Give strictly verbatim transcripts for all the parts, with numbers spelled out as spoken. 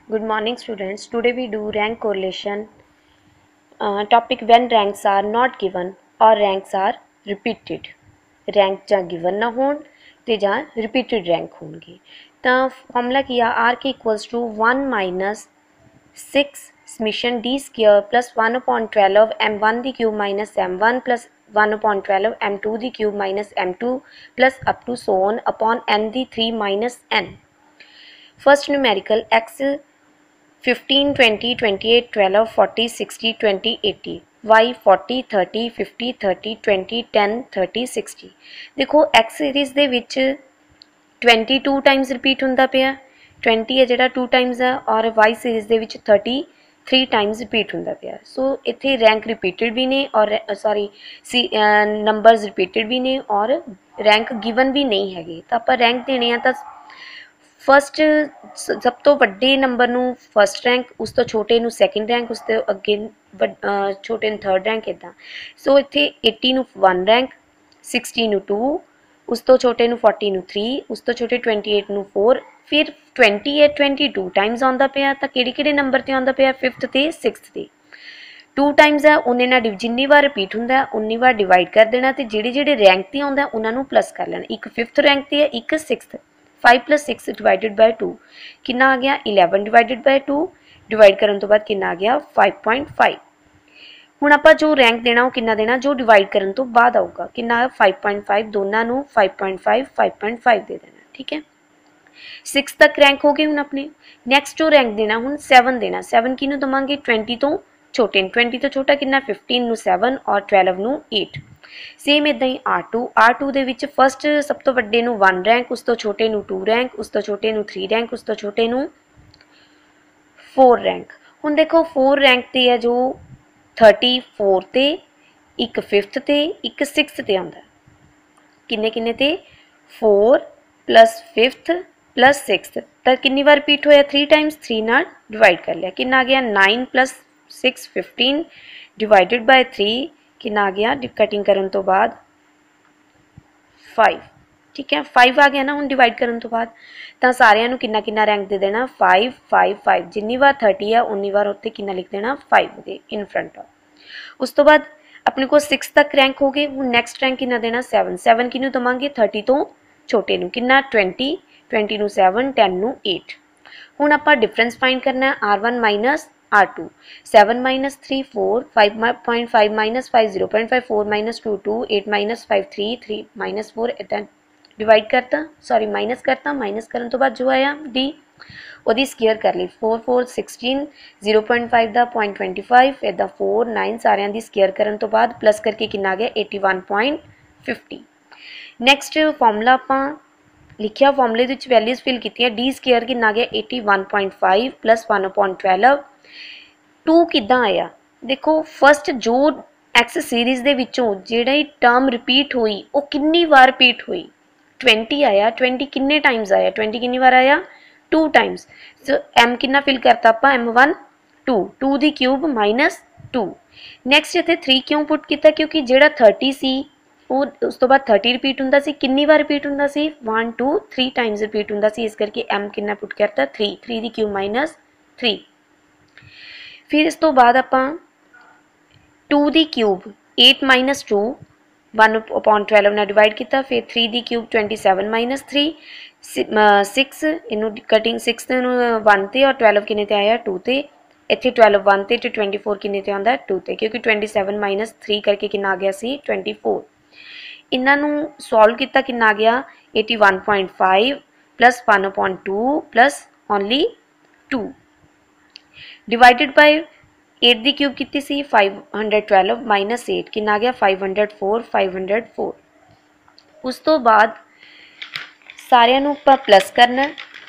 Good morning students. Today we do rank correlation uh, topic when ranks are not given or ranks are repeated. Rank ਜਾਂ given ਨਾ ਹੋਣ ਤੇ ਜਾਂ repeated rank ਹੋਣਗੇ ਤਾਂ formula ਕੀ ਆ r k equals to one minus six summation d square plus one upon twelve m one the cube minus m one plus one upon twelve m two the cube minus m two plus up to so on upon n the three minus n. First numerical x fifteen, twenty, twenty-eight, twelve, forty, sixty, twenty, eighty, y forty, thirty, fifty, thirty, twenty, ten, thirty, sixty. देखो x series ਦੇ ਵਿੱਚ twenty-two times repeat ਹੁੰਦਾ ਪਿਆ twenty है ਜਿਹੜਾ two times है और y series ਦੇ ਵਿੱਚ thirty-three टाइम्स रिपीट ਹੁੰਦਾ ਪਿਆ सो ਇੱਥੇ रैंक रिपीटेड भी ने और सॉरी सी नंबर्स रिपीटेड भी ने और रैंक गिवन भी नहीं हैगे तो आप रैंक देने हैं तो फस्ट सब तो वड्डे नंबर नू फस्ट रैंक उस तो छोटे नू सैकेंड रैंक उस तो अगे छोटे नू थर्ड रैंक इदा सो इत्थे eighty नू वन रैंक sixty नू टू उस तो छोटे नू forty नू थ्री उस तो छोटे twenty-eight नू फोर फिर twenty है twenty-two टाइम्स आउंदा पिया तां किहड़े किहड़े नंबर ते आउंदा पिया फिफ्थ ते सिक्स्थ ते टू टाइम्स है उन्ने ना जिन्नी बार रिपीट हुंदा उन्नी बार डिवाइड कर देना ते जिहड़े जिहड़े रैंक ते आउंदा उन्हां नू प्लस कर लेना एक फिफ्थ रैंक ते है एक sixth five plus six divided by two कितना आ गया eleven divided by two divide करन तो बाद कितना आ गया five point five हुण आपां जो रैंक देना वो कितना देना जो डिवाइड करन तो बाद आऊगा कितना five point five दोनों नू five point five five point five दे देना ठीक है six तक रैंक हो गए हुण अपने नेक्स्ट जो रैंक देना हुण seven देना seven किनू दवांगे twenty तो छोटे twenty तो छोटा कितना fifteen नू seven और twelve नू eight सेम इदा ही आर टू आर टू दे विच फस्ट सब तो वड्डे नू वन रैंक उस तो छोटे नू टू रैंक उस तो छोटे नू थ्री रैंक उस तो छोटे नू फोर रैंक हुण देखो फोर रैंक ते है जो थर्टी फोर ते एक फिफ्थ ते एक सिक्स्थ ते आंदा किन्ने किन्ने ते four plus fifth plus sixth तो कितनी बार रिपीट होया थ्री टाइम्स थ्री नाल डिवाइड कर लिया कितना आ गया nine plus six fifteen divided by three कितना आ गया कटिंग करन तो बाद फाइव ठीक है फाइव आ गया ना हम डिवाइड करन तो बाद तो सारियां नू कितना कितना रैंक दे देना फाइव फाइव फाइव जिन्नी बार थर्टी है उन्नी बार उत्ते कितना लिख देना फाइव दे इन फ्रंट ऑफ उस तो बाद अपने को सिक्स तक रैंक हो गए हुण नैक्सट रैंक कितना देना सेवन सेवन किनू दवांगे थर्टी तो छोटे नू कितना ट्वेंटी ट्वेंटी नू सेवन टेन नू एट हुण आपां डिफरेंस फाइंड करना है R one minus R two seven minus three four five point five minus five zero point five four minus two two eight minus five three three minus four इतना divide करता sorry minus करता minus करने तो बाद जो आया D ओदी square कर ली four four sixteen zero point five दा point twenty five इदा four nine सारियां दी स्केयर करन तो बाद प्लस करके कितना आ गया eighty-one point fifty next formula आपां लिखिया फार्मूले दे विच वैल्यूज फिल कीतियां D स्केयर कितना आ गया eighty-one point five plus one upon twelve two किदां आया देखो फस्ट जो एक्स सीरीज़ दे विचों जिहड़ी टर्म रिपीट हुई वो कितनी बार रिपीट हुई twenty आया twenty किन्ने टाइम्स आया twenty कितनी बार आया टू टाइम्स सो m कितना फिल करता आपां m one टू टू दी क्यूब माइनस टू नैक्सट इत्थे थ्री क्यों पुट किया क्योंकि जिहड़ा thirty सी वो उस तो बाद thirty रिपीट हुंदा सी कितनी बार रिपीट हुंदा सी one two three times repeat हुंदा सी इस करके m कितना पुट करता three three दी क्यूब माइनस three फिर इस तो बाद आपां टू दी cube eight minus two one upon twelve ना डिवाइड किया फिर थ्री दी cube twenty seven minus three six इनू कटिंग सिक्स वन ते और ट्वेल्व किन्ने ते आया टू ते इत्थे ट्वेल्व वन ते ते ट्वेंटी फोर किन्ने ते आंदा टू ते क्योंकि ट्वेंटी सेवन माइनस थ्री करके कितना आ गया सी ट्वेंटी फोर इन्हां नू सॉल्व किया कितना आ गया eighty-one point five plus one upon two plus only two divided by eight दी क्यूब कितनी सी five hundred twelve minus eight कितना आ गया five hundred four five hundred four उस तो बाद सारियां नू पर प्लस करना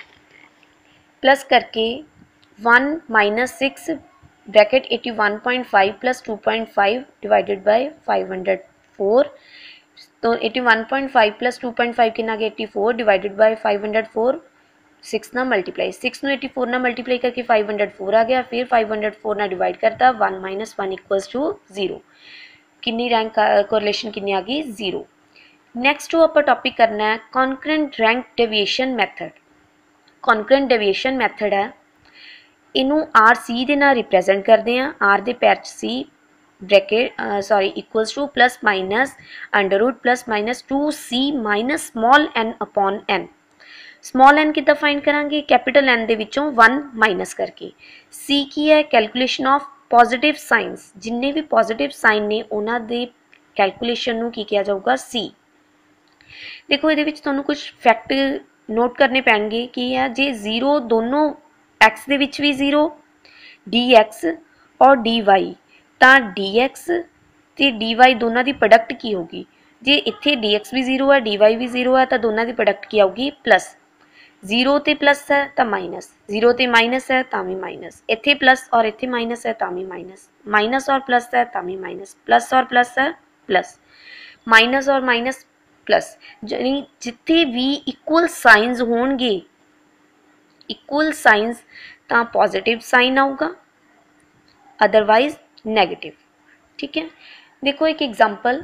प्लस करके one minus six bracket eighty-one point five plus two point five divided by five hundred four तो eighty-one point five plus two point five कितना आ गया eighty-four divided by five hundred four six ना multiply six नू eighty-four ना multiply करके five hundred four आ गया फिर five hundred four ना डिवाइड करता one minus one equals to zero किन्नी रैंक कोरिलेशन किन्नी आ गई जीरो नैक्सट जो आप टॉपिक करना है concurrent rank deviation method concurrent deviation method है इनू आर सी दे नाल रिप्रैजेंट करते हैं। आर दे पैर C bracket sorry equals to plus minus under root plus minus two C minus small N upon N. Small N कितना फाइंड करांगे, capital N दे विचों वन माइनस करके। सी की है कैलकुलेशन ऑफ पॉजिटिव साइनस, जिन्ने भी पॉजिटिव साइन ने उन्हां दे कैलकुलेशन नूं की किया जाऊगा सी। देखो ये तुहानूं कुछ फैक्ट नोट करने पैणगे कि है जे जीरो दोनों एक्स दे विच भी जीरो डी एक्स और डी वाई, तो डी एक्स तो डी वाई दोनों की प्रोडक्ट की होगी। जे इत्थे डी एक्स भी जीरो है डी वाई भी जीरो है तो दोनों की प्रोडक्ट की आऊगी प्लस। जीरो तो प्लस है तो माइनस, जीरो तो माइनस है तो भी माइनस, इत्थे प्लस और इत्थे माइनस है तो भी माइनस, माइनस और प्लस है तो भी माइनस, प्लस और प्लस है प्लस, माइनस और माइनस प्लस। यानी जिथे भी इक्वल साइनस होणगे, इक्वल साइनस तो पॉजिटिव साइन आऊगा, अदरवाइज नेगेटिव। ठीक है, देखो एक एग्जाम्पल,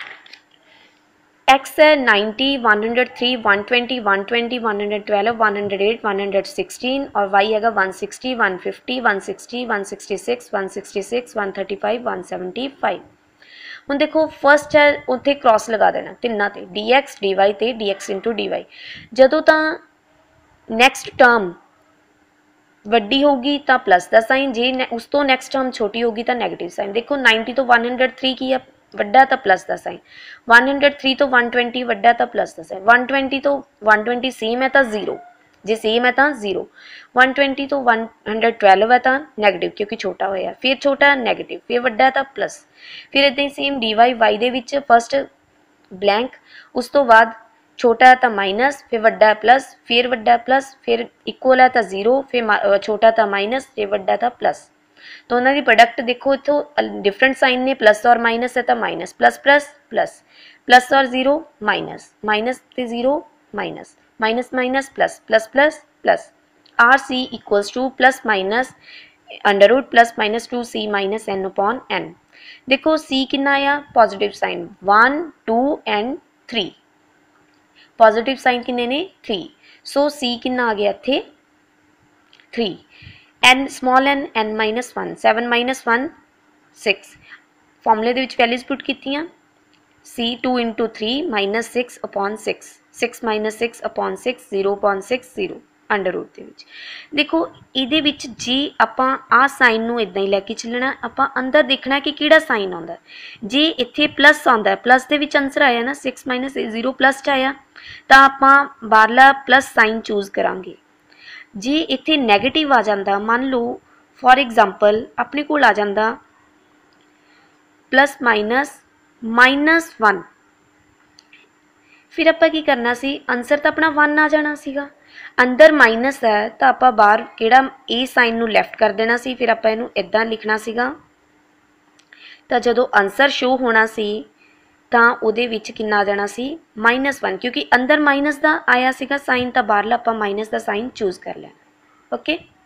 एक्स है ninety, one hundred three, one twenty, one twenty, one hundred twelve, one hundred eight, one hundred sixteen और वाई है one sixty, one fifty, one sixty, one sixty six, one sixty six, one thirty five, one seventy five. हुण देखो first है उत्थे cross लगा देना तिन्ना ते, डी एक्स डी वाई ते D X into D Y. जदों तां नैक्सट टर्म वड्डी होगी तो प्लस का साइन, जे उस तो नैक्सट टर्म छोटी होगी तो नैगेटिव साइन। देखो नाइन्टी तो वन हंड्रेड थ्री की है वड्डा तो प्लस का साइन, वन हंड्रेड थ्री तो वन ट्वेंटी वड्डा तो प्लस का साइन, वन ट्वेंटी तो वन ट्वेंटी सेम है तो जीरो, जे सेम है तो जीरो, वन ट्वेंटी तो वन हंड्रेड ट्वेल्व है तो नैगेटिव क्योंकि छोटा होया, फिर छोटा नैगेटिव, फिर वड्डा तो प्लस। फिर इदां ही सेम डी वाई वाई दे विच फस्ट ब्लैंक, उस तो बाद छोटा है तो माइनस, फिर वड्डा प्लस, फिर वड्डा प्लस, फिर इक्वल है तो जीरो, फिर छोटा था माइनस, फिर वड्डा था प्लस। तो उन्होंने प्रोडक्ट देखो इतों डिफरेंट साइन ने, प्लस और माइनस है तो minus plus plus plus, plus और जीरो माइनस, माइनस तो zero minus, minus minus plus, plus plus plus. R C equals to plus minus under root plus minus two C minus N upon N. देखो C कितना आया positive sign one two and three, positive sign किन्ने ने three, so C कितना आ गया इत्थे three. N small N N minus one, seven minus one six, फॉर्मूले दे विच वैल्यूज पुट कीतियां, C two into three minus six upon six, six minus six upon six, zero upon six zero under root दे विच। देखो इहदे विच जे आपां आ sign नूं इदां ही लैके चलना, आपां अंदर देखना कि किहड़ा साइन आउंदा। जे इत्थे प्लस आउंदा, प्लस दे विच आंसर आया ना सिक्स माइनस जीरो प्लस च आया, तां आपां बाहरला प्लस साइन चूज करांगे। जे इत्थे नैगेटिव आ जांदा, मान लो फॉर एग्जाम्पल अपने कोल आ जांदा प्लस माइनस माइनस वन, फिर आपां की करना सी, आंसर तो अपना वन आ जाना सीगा, अंदर माइनस है तो आपां बाहर किहड़ा ए साइन नूं लैफ्ट कर देना सी, फिर आपां इहनूं इदां लिखना सीगा। तो जदों आंसर शो होना सी तां उहदे विच कितना आ जाना सी माइनस वन, क्योंकि अंदर माइनस का आया सीगा साइन, तो बाहरला आपां माइनस का साइन चूज कर लेना। ओके।